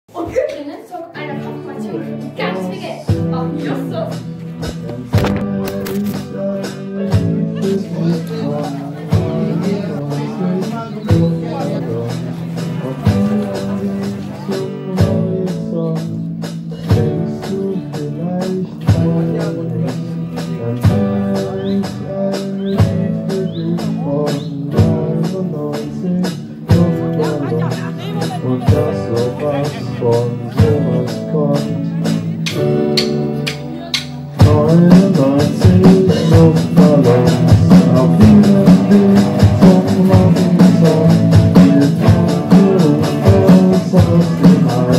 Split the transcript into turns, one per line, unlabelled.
Und übrigens zog eine Konfirmation ganz viel Geld auf Justus.
Und das sowas von sowas kommt. 99 Luftballons auf ihrem Weg zum Horizont. Wir fahren aus dem All.